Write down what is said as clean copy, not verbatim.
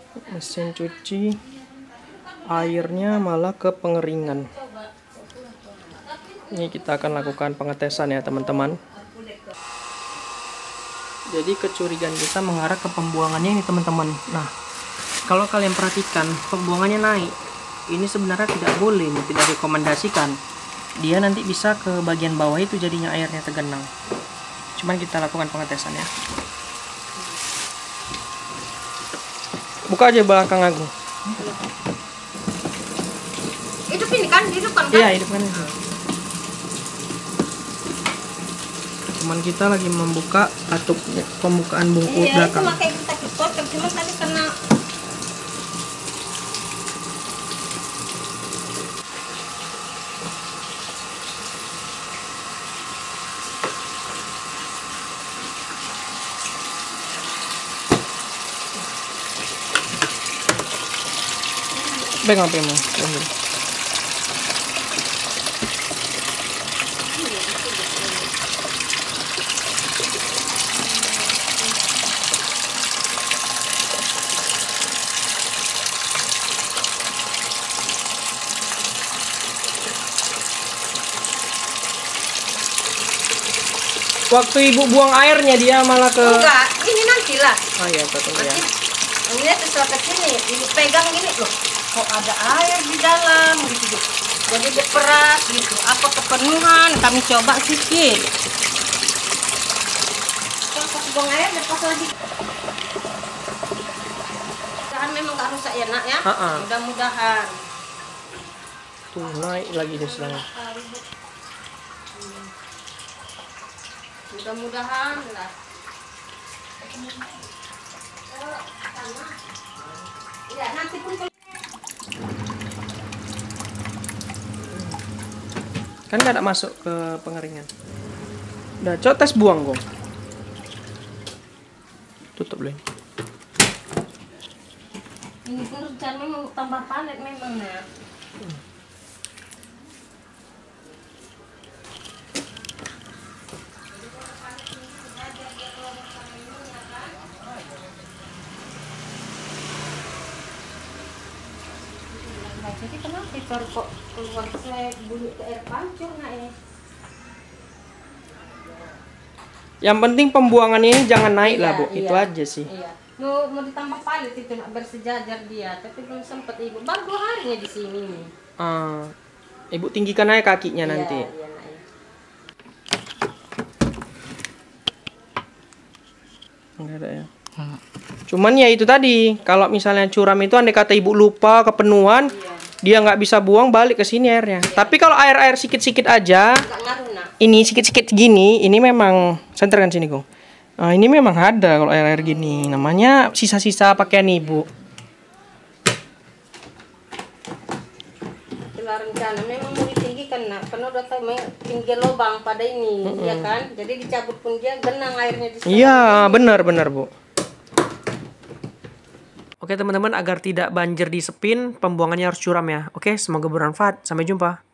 Mesin cuci airnya malah ke pengeringan. Ini kita akan lakukan pengetesan ya teman-teman. Jadi kecurigaan kita mengarah ke pembuangannya ini teman-teman. Nah, kalau kalian perhatikan pembuangannya naik. Ini sebenarnya tidak boleh, tidak direkomendasikan. Dia nanti bisa ke bagian bawah itu jadinya airnya tergenang. Cuman kita lakukan pengetesan ya. Buka aja belakang aku. Hidupkan kan? Iya, hidupkan itu. Cuman kita lagi membuka atupnya, pembukaan bungkus belakang. Iya, itu makanya kita tutup, cuma tadi kena. Pegang HP-mu. Waktu ibu buang airnya dia malah ke... Enggak, ini nantilah. Oh iya, betul ya. Ini sesuatu sini, ibu pegang gini loh. Kok ada air di dalam gitu. Jadi diperas gitu. Apa kepenuhan? Kami coba sedikit. Kalau pas buang air lepas lagi. Mudah-mudahan memang nggak rusak ya nak ya. Mudah-mudahan. Tuh naik lagi di sana. Mudah-mudahan lah. Ya, nanti pun Kan nggak ada masuk ke pengeringan. Udah, coba tes buang kok. Tutup dulu. ini pun rencana mau tambah palet memang ya. Jadi kenapa kalau kok keluar saya bunyi ke air pancur nak ya? Yang penting pembuangan ini jangan naik lah, Bu. Iya, Itu aja sih. Iya. Mau ditambah palet itu nak bersejajar dia, tapi belum sempat ibu. Baru 2 harinya di sini nih. Ibu tinggikan aja kakinya nanti. Iya, nak ya. Enggak ada ya. Cuman ya itu tadi, kalau misalnya curam itu andai kata ibu lupa kepenuhan, dia nggak bisa buang balik ke sini airnya. Tapi kalau air-air sikit-sikit aja, Nggak ngaruh nak. ini sikit-sikit gini, ini memang senterkan sini kok. Ini memang ada kalau air-air gini, namanya sisa-sisa pakaian ibu. Itulah rencana memang mau ditinggikan nak, karena udah tahu tinggi lubang pada ini, ya kan? Jadi dicabut pun dia genang airnya di sana. Iya, benar-benar Bu. Oke teman-teman, agar tidak banjir di Sepin, pembuangannya harus curam ya. Oke, semoga bermanfaat. Sampai jumpa.